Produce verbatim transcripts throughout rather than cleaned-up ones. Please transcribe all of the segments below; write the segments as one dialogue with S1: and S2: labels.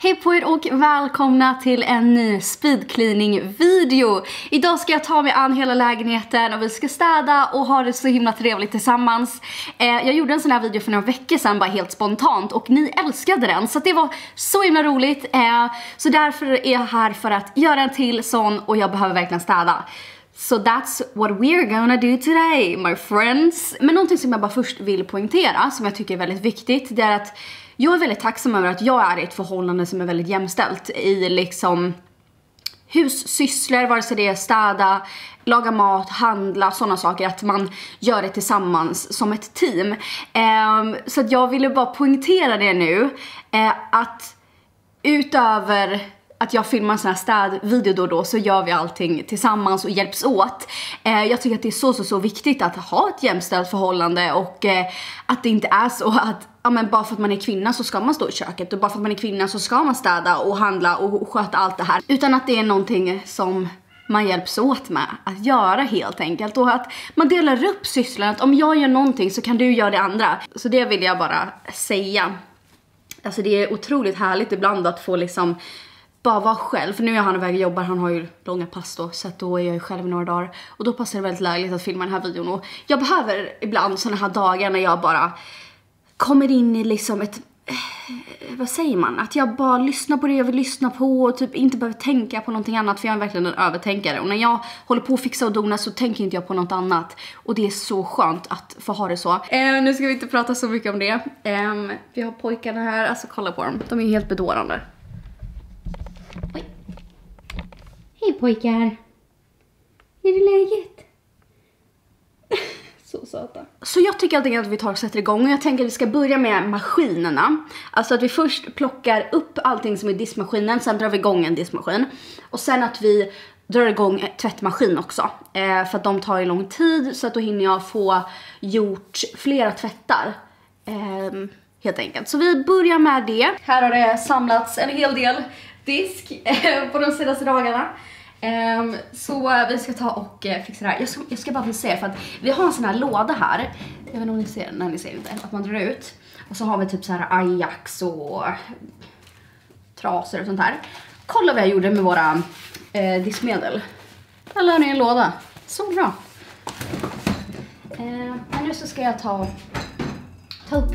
S1: Hej på er och välkomna till en ny speedcleaning video. Idag ska jag ta mig an hela lägenheten och vi ska städa och ha det så himla trevligt tillsammans. eh, Jag gjorde en sån här video för några veckor sedan, bara helt spontant, och ni älskade den, så det var så himla roligt. eh, Så därför är jag här för att göra en till sån, och jag behöver verkligen städa. So that's what we're gonna do today, my friends. Men någonting som jag bara först vill poängtera, som jag tycker är väldigt viktigt, det är att jag är väldigt tacksam över att jag är i ett förhållande som är väldigt jämställt i liksom hussysslor, vare sig det är städa, laga mat, handla, sådana saker, att man gör det tillsammans som ett team. um, Så att jag ville bara poängtera det nu, uh, att utöver att jag filmar en sån här städvideo då och då, så gör vi allting tillsammans och hjälps åt. Eh, jag tycker att det är så så så viktigt att ha ett jämställt förhållande, och eh, att det inte är så att ja, men bara för att man är kvinna så ska man stå i köket, och bara för att man är kvinna så ska man städa och handla och sköta allt det här, utan att det är någonting som man hjälps åt med att göra helt enkelt, och att man delar upp sysslan, att om jag gör någonting så kan du göra det andra. Så det vill jag bara säga. Alltså det är otroligt härligt ibland att få liksom bara vara själv, för nu är han iväg och jobbar, han har ju långa pass då, så att då är jag ju själv några dagar, och då passar det väldigt lägligt att filma den här videon. Och jag behöver ibland såna här dagar när jag bara kommer in i liksom ett, vad säger man, att jag bara lyssnar på det jag vill lyssna på och typ inte behöver tänka på någonting annat, för jag är verkligen en övertänkare, och när jag håller på att fixa och dona så tänker inte jag på något annat, och det är så skönt att få ha det så. eh, Nu ska vi inte prata så mycket om det. eh, Vi har pojkarna här, alltså kolla på dem, de är helt bedårande. Oj. Hej pojkar. Är det läget? Så söta. Så jag tycker alltid att vi tar och sätter igång, och jag tänker att vi ska börja med maskinerna. Alltså att vi först plockar upp allting som är diskmaskinen, sen drar vi igång en diskmaskin, och sen att vi drar igång en tvättmaskin också, eh, för att de tar ju lång tid, så att då hinner jag få gjort flera tvättar, eh, helt enkelt. Så vi börjar med det. Här har det samlats en hel del disk på de senaste dagarna. Um, så vi ska ta och uh, fixa det här. Jag ska, jag ska bara se, för att vi har en sån här låda här. Jag vet inte om ni ser den, när ni ser inte. Att man drar ut. Och så har vi typ så här Ajax och trasor och sånt här. Kolla vad jag gjorde med våra uh, diskmedel. Jag la ner en låda. Så bra. Uh, men nu så ska jag ta, ta upp.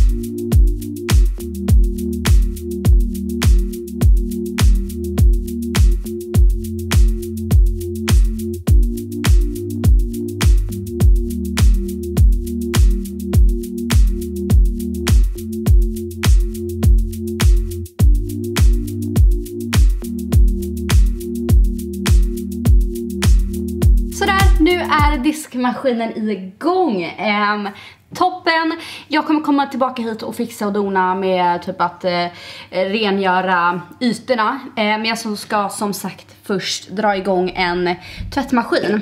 S1: Diskmaskinen igång. Eh, toppen. Jag kommer komma tillbaka hit och fixa och dona med typ att eh, rengöra ytorna. Eh, men jag ska som sagt först dra igång en tvättmaskin.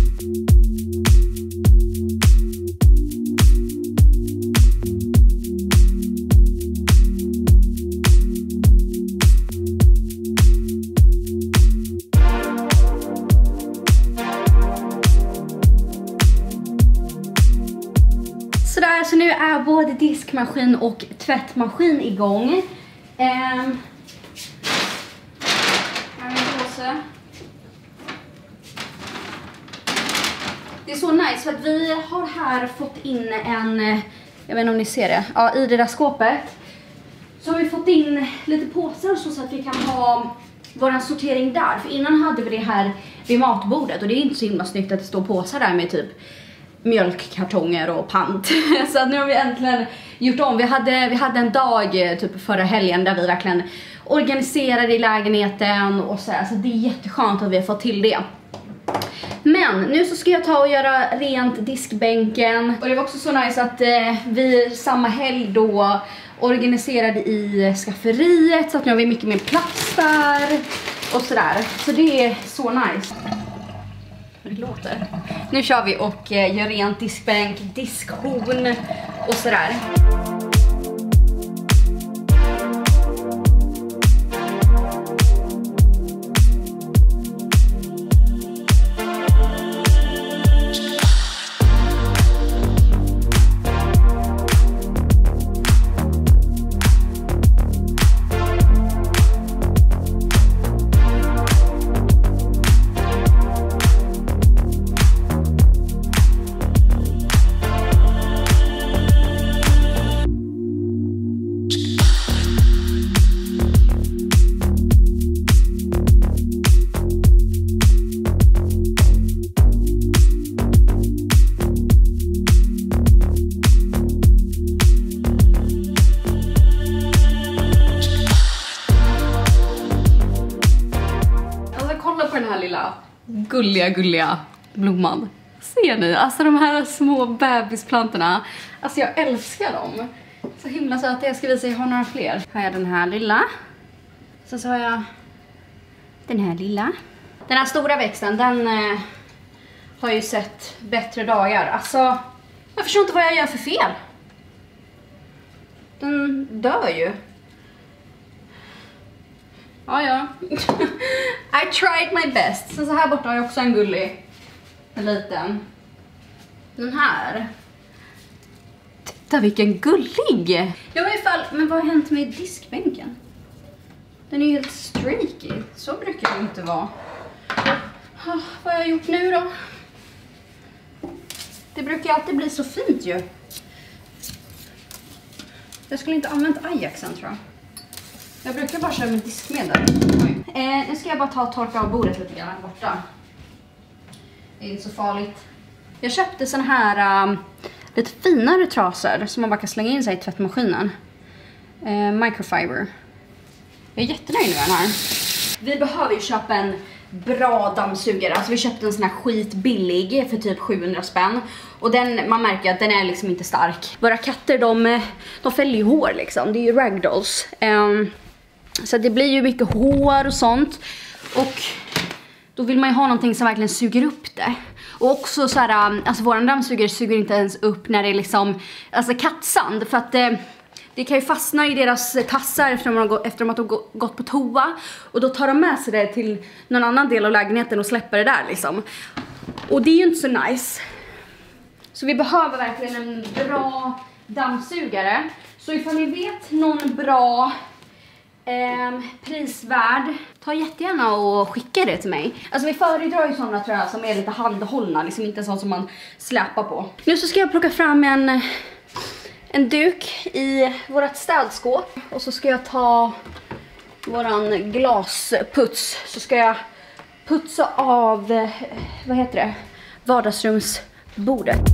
S1: Sådär, så nu är både diskmaskin och tvättmaskin igång. Ehm. Här är en påse. Det är så nice, för att vi har här fått in en, jag vet inte om ni ser det, ja, i det där skåpet. Så har vi fått in lite påsar så, så att vi kan ha våran sortering där. För innan hade vi det här vid matbordet, och det är inte så himla snyggt att det står påsar där med typ mjölkkartonger och pant. Så att nu har vi äntligen gjort om. Vi hade, vi hade en dag typ förra helgen där vi verkligen organiserade i lägenheten och så här. Så det är jätteskönt att vi har fått till det. Men nu så ska jag ta och göra rent diskbänken. Och det var också så nice att eh, vi samma helg då organiserade i skafferiet, så att nu har vi mycket mer plats där och sådär. Så det är så nice. Det låter. Nu kör vi och eh, gör rent diskbänk, diskhorn och sådär. lilla gulliga, gulliga blomman. Ser ni? Alltså de här små bebisplantorna. Alltså jag älskar dem. Så himla så att jag ska visa, jag har några fler. Här är den här lilla. Så så har jag den här lilla. Den här stora växten, den eh, har ju sett bättre dagar. Alltså, jag förstår inte vad jag gör för fel. Den dör ju. Ja, ja. I tried my best. Sen så här borta har jag också en gullig. En liten. Den här. Titta vilken gullig. Jag var i fall, men vad har hänt med diskbänken? Den är ju helt streaky. Så brukar det inte vara. Oh, vad har jag gjort nu då? Det brukar ju alltid bli så fint ju. Jag skulle inte använt Ajaxen tror jag. Jag brukar bara köra med diskmedel. Eh, nu ska jag bara ta och torka av bordet lite grann här borta. Det är inte så farligt. Jag köpte sån här um, lite finare trasor som man bara kan slänga in sig i tvättmaskinen. Eh, microfiber. Jag är jättenöjd med den här. Vi behöver ju köpa en bra dammsugare. Alltså vi köpte en sån här skitbillig för typ sjuhundra spänn. Och den, man märker att den är liksom inte stark. Våra katter, de, de fäller ju hår liksom. Det är ju ragdolls. Um, så det blir ju mycket hår och sånt. Och då vill man ju ha någonting som verkligen suger upp det. Och också så här, alltså våran dammsugare suger inte ens upp när det är liksom, alltså kattsand. För att det, det kan ju fastna i deras tassar efter att de har gått, efter att de har gått på toa. Och då tar de med sig det till någon annan del av lägenheten och släpper det där liksom. Och det är ju inte så nice. Så vi behöver verkligen en bra dammsugare. Så ifall ni vet någon bra eh, prisvärd, ta jättegärna och skicka det till mig. Alltså vi föredrar ju sådana tror jag som är lite handhållna, liksom inte sånt som man släpar på. Nu så ska jag plocka fram en, en duk i vårat städskåp. Och så ska jag ta våran glasputs. Så ska jag putsa av, vad heter det, vardagsrumsbordet.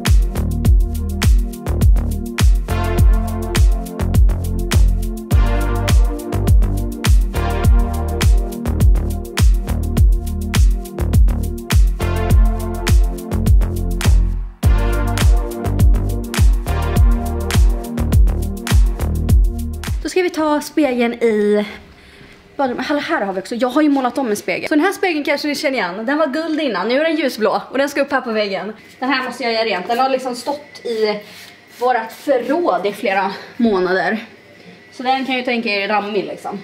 S1: Då ska vi ta spegeln i badrummet. Här har vi också. Jag har ju målat om en spegel. Så den här spegeln kanske ni känner igen. Den var guld innan. Nu är den ljusblå. Och den ska upp här på väggen. Den här måste jag göra rent. Den har liksom stått i vårat förråd i flera månader. Så den kan jag ju tänka er rammig liksom.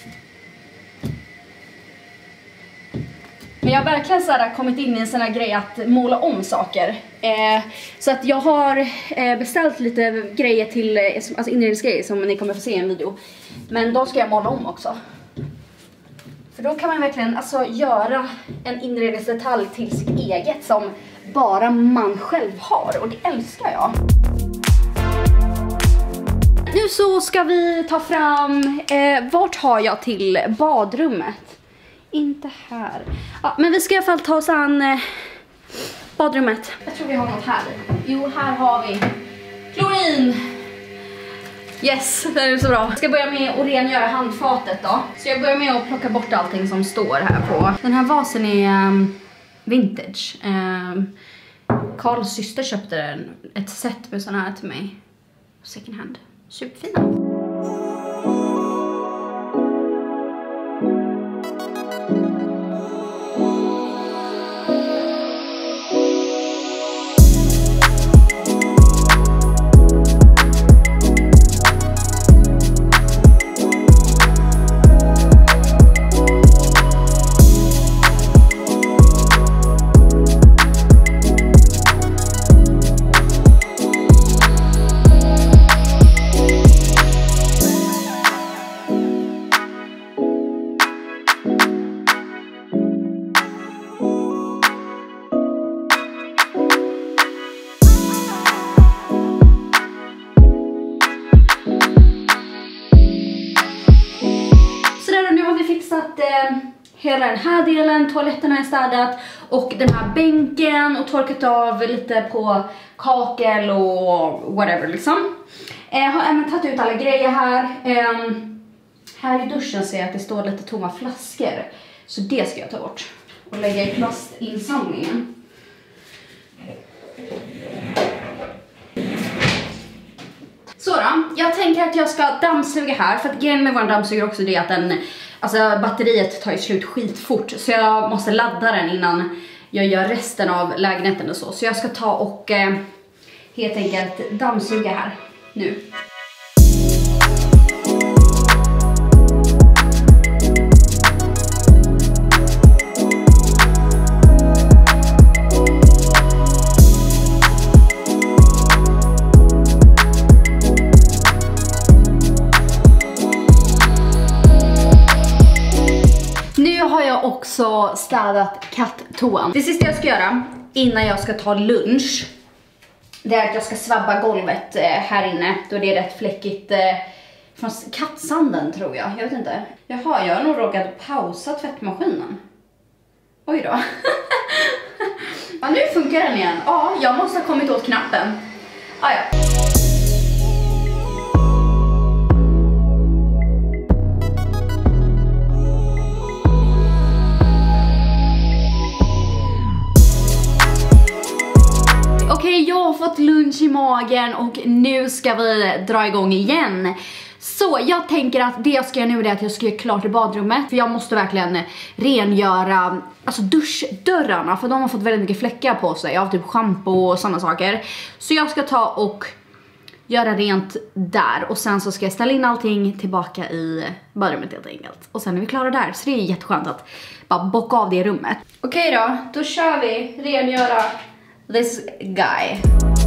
S1: Men jag har verkligen så här kommit in i en sån här grej att måla om saker. Eh, så att jag har eh, beställt lite grejer till, alltså inredningsgrejer som ni kommer få se i en video. Men då ska jag måla om också. För då kan man verkligen alltså göra en inredningsdetalj till sitt eget som bara man själv har. Och det älskar jag. Nu så ska vi ta fram, eh, vart har jag till badrummet? Inte här. Ja, men vi ska i alla fall ta oss an eh, badrummet. Jag tror vi har något här. Jo, här har vi klorin. Yes, det är så bra. Jag ska börja med att rengöra handfatet då. Så jag börjar med att plocka bort allting som står här på. Den här vasen är um, vintage. Um, Karls syster köpte den, ett set med såna här till mig. Second hand. Superfina. Att, eh, hela den här delen, toaletten har jag städat och den här bänken och torkat av lite på kakel och whatever liksom. Jag eh, har även tagit ut alla grejer här. Eh, här i duschen ser jag att det står lite tomma flaskor, så det ska jag ta bort. och lägga i plastinsamlingen. Så då, jag tänker att jag ska dammsuga här. För att grejen med vår dammsugare också är att den, alltså batteriet tar ju slut skitfort. Så jag måste ladda den innan jag gör resten av lägenheten och så. Så jag ska ta och eh, helt enkelt dammsuga här nu. Också städat katttoan. Det sista jag ska göra innan jag ska ta lunch, det är att jag ska svabba golvet eh, här inne. Då det är rätt fläckigt eh, från kattsanden tror jag. Jag vet inte. Jaha, jag har nog råkat pausa tvättmaskinen. Oj då. Ja, nu funkar den igen. Ja, jag måste ha kommit åt knappen. Ah, ja. Okej, jag har fått lunch i magen och nu ska vi dra igång igen. Så jag tänker att det jag ska göra nu är att jag ska göra klart i badrummet. För jag måste verkligen rengöra alltså duschdörrarna, för de har fått väldigt mycket fläckar på sig av typ shampoo och sådana saker. Så jag ska ta och göra rent där och sen så ska jag ställa in allting tillbaka i badrummet helt enkelt. Och sen är vi klara där, så det är jätteskönt att bara bocka av det rummet. Okej då, då kör vi rengöra this guy.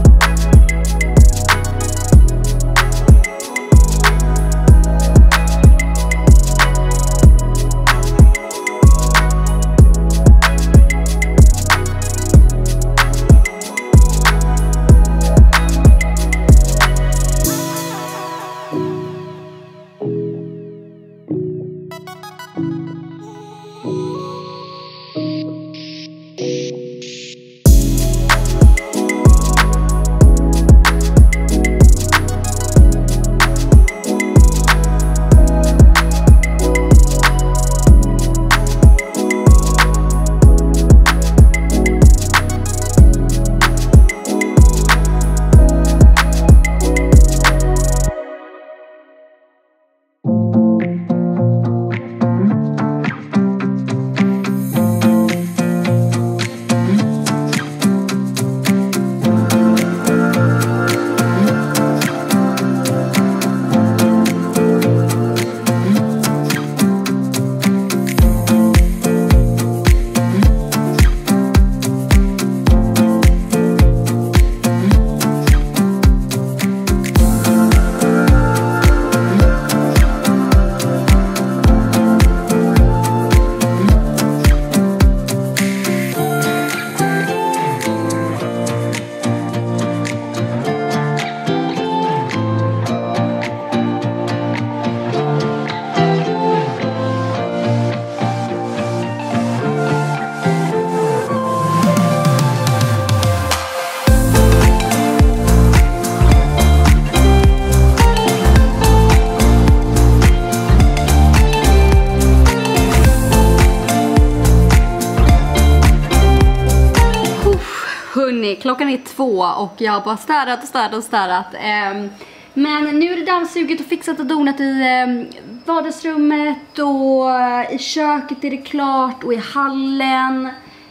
S1: Klockan är två och jag har bara städat och städat och städat. Um, men nu är det dammsuget och fixat och donat i um, vardagsrummet och uh, i köket är det klart och i hallen.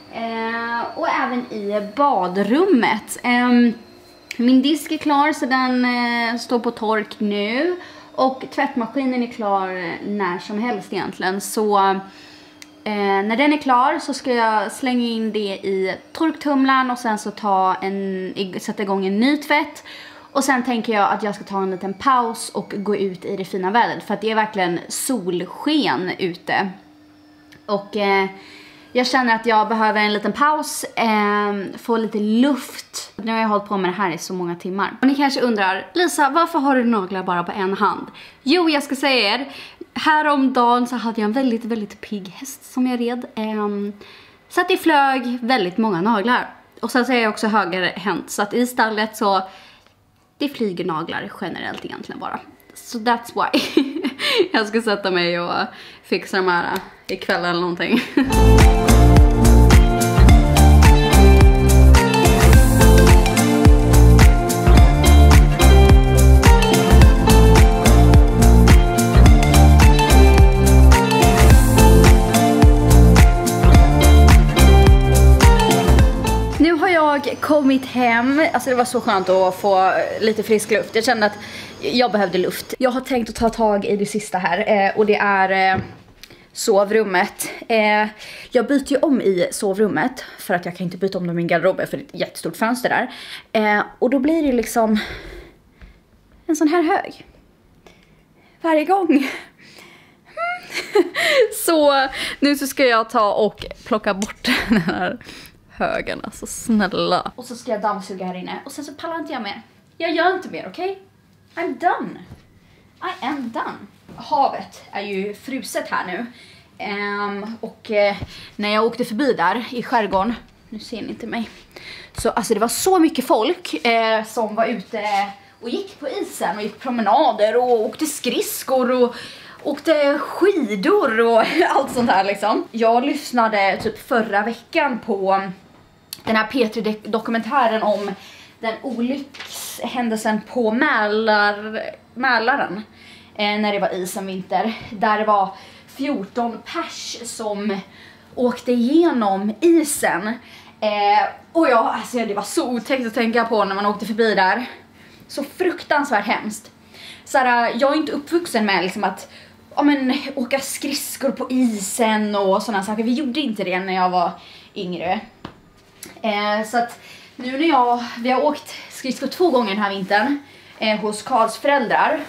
S1: Uh, och även i badrummet. Um, min disk är klar så den uh, står på tork nu. Och tvättmaskinen är klar när som helst egentligen. Så... Eh, när den är klar så ska jag slänga in det i torktumlaren och sen så ta en, sätta igång en ny tvätt. Och sen tänker jag att jag ska ta en liten paus och gå ut i det fina vädret. För att det är verkligen solsken ute. Och eh, jag känner att jag behöver en liten paus, eh, få lite luft. Nu har jag hållit på med det här i så många timmar. Och ni kanske undrar, Lisa, varför har du naglar bara på en hand? Jo, jag ska säga er, häromdagen så hade jag en väldigt, väldigt pigg häst som jag red. Eh, så att det flög väldigt många naglar. Och sen så är jag också högerhänt, så att i stallet så det flyger naglar generellt egentligen bara. Så so that's why. Jag ska sätta mig och fixa de här ikväll eller någonting. kommit hem. Alltså det var så skönt att få lite frisk luft. Jag kände att jag behövde luft. Jag har tänkt att ta tag i det sista här. Eh, och det är eh, sovrummet. Eh, jag byter ju om i sovrummet. För att jag kan inte byta om dem i min garderob. För det är ett jättestort fönster där. Eh, och då blir det liksom en sån här hög. Varje gång. Så nu så ska jag ta och plocka bort den här högen, alltså snälla. Och så ska jag dammsuga här inne. Och sen så pallar inte jag mer. Jag gör inte mer, okej? Okay? I'm done. I am done. Havet är ju fruset här nu. Um, och uh, när jag åkte förbi där i skärgården, nu ser ni inte mig. Så alltså det var så mycket folk uh, som var ute och gick på isen och gick promenader och åkte skridskor och åkte skidor och allt sånt här liksom. Jag lyssnade typ förra veckan på den här P tre dokumentären om den olyckshändelsen på Mälar, Mälaren eh, när det var is en vinter. Där det var fjorton pers som åkte igenom isen. Eh, och jag, alltså, det var så otäckt att tänka på när man åkte förbi där. Så fruktansvärt hemskt. Så här, jag är inte uppvuxen med liksom att ja, men, åka skridskor på isen och sådana saker. Vi gjorde inte det när jag var yngre. Eh, så att nu när jag, vi har åkt skridskor två gånger den här vintern eh, hos Karls föräldrar.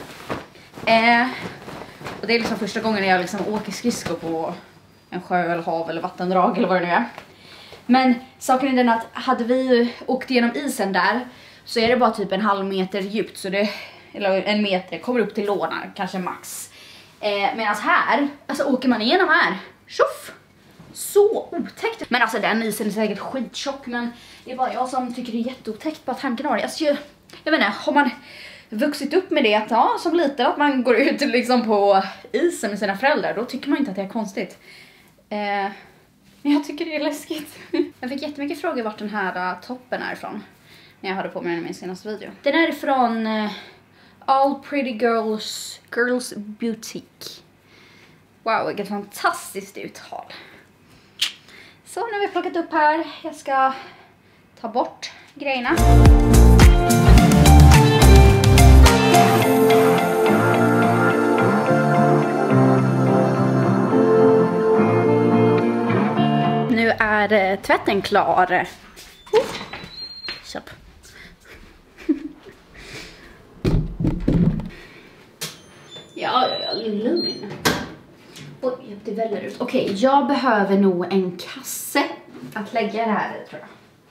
S1: Eh, och det är liksom första gången jag liksom åker skridskor på en sjö eller hav eller vattendrag eller vad det nu är. Men saken är den att hade vi åkt igenom isen där så är det bara typ en halv meter djupt, så det, eller en meter, kommer upp till låna, kanske max. Eh, Medan här, alltså åker man igenom här, tjoff, så otäckt. Men alltså den isen är säkert skitchock, men det är bara jag som tycker det är jätteotäckt på att Gran Canaria. Alltså jag, jag vet inte, har man vuxit upp med det att ja, som liten att man går ut liksom på isen med sina föräldrar, då tycker man inte att det är konstigt. Eh, men jag tycker det är läskigt. Jag fick jättemycket frågor vart den här uh, toppen är ifrån när jag hade på mig den i min senaste video. Den är ifrån uh, All Pretty Girls Girls Boutique. Wow, vilket fantastiskt uttal. Så nu har vi plockat upp här. Jag ska ta bort grejerna. Nu är eh, tvätten klar. Oh. Köp. Ja, lugn. Oj, det väller ut. Okej, okay, jag behöver nog en kasse att lägga det här i, tror jag.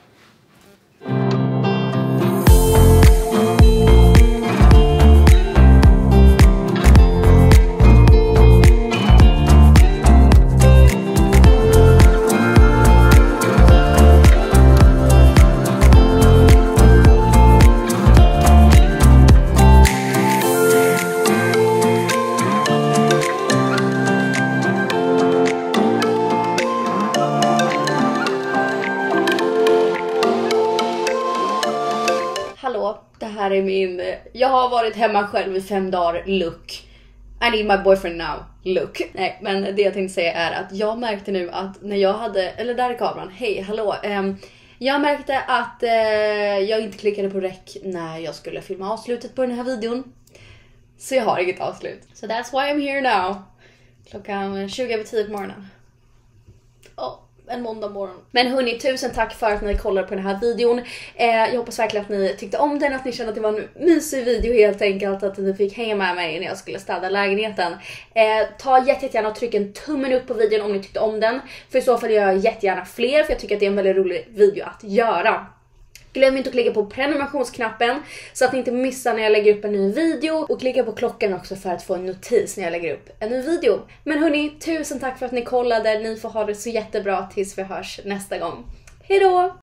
S1: Det här är min, jag har varit hemma själv i fem dagar look. I need my boyfriend now look. Nej, men det jag tänkte säga är att jag märkte nu att när jag hade, eller där är kameran, hej, hallå. Um, jag märkte att uh, jag inte klickade på rec när jag skulle filma avslutet på den här videon. Så jag har inget avslut. So that's why I'm here now. Klockan tjugo över tio på morgonen. Oh. En måndag morgon. Men hörni, tusen tack för att ni kollar på den här videon. Eh, jag hoppas verkligen att ni tyckte om den, att ni kände att det var en mysig video helt enkelt, att ni fick hänga med mig när jag skulle städa lägenheten. Eh, ta jättegärna och tryck en tummen upp på videon om ni tyckte om den. För i så fall gör jag jättegärna fler, för jag tycker att det är en väldigt rolig video att göra. Glöm inte att klicka på prenumerationsknappen så att ni inte missar när jag lägger upp en ny video. Och klicka på klockan också för att få en notis när jag lägger upp en ny video. Men hörni, tusen tack för att ni kollade. Ni får ha det så jättebra tills vi hörs nästa gång. Hej då!